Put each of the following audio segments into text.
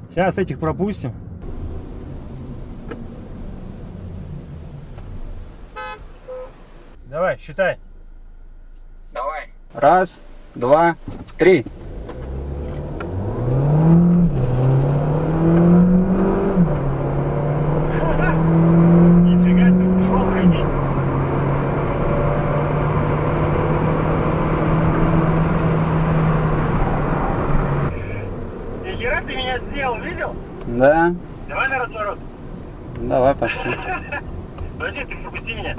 Сейчас этих пропустим. Давай, считай. Давай. Раз, два, три. Нихера ты меня сделал, видел? Да. Давай на разворот. Давай, пошли. Подожди, ты пропусти меня.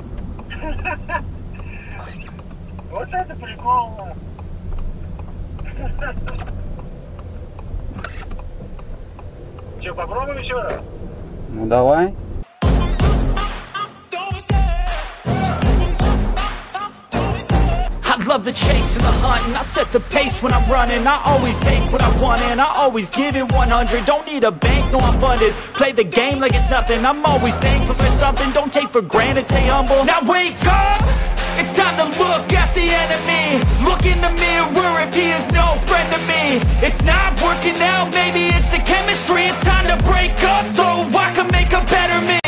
Вот это прикол. Че, попробуем еще раз? Ну давай. I love the chase and the hunt, and I set the pace when I'm running. I always take what I want and I always give it 100. Don't need a bank, no I'm funded. Play the game like it's nothing. I'm always thankful for something. Don't take for granted, stay humble. Now wake up! It's time to look at the enemy. Look in the mirror if he is no friend to me. It's not working out, maybe it's the chemistry. It's time to break up so I can make a better me.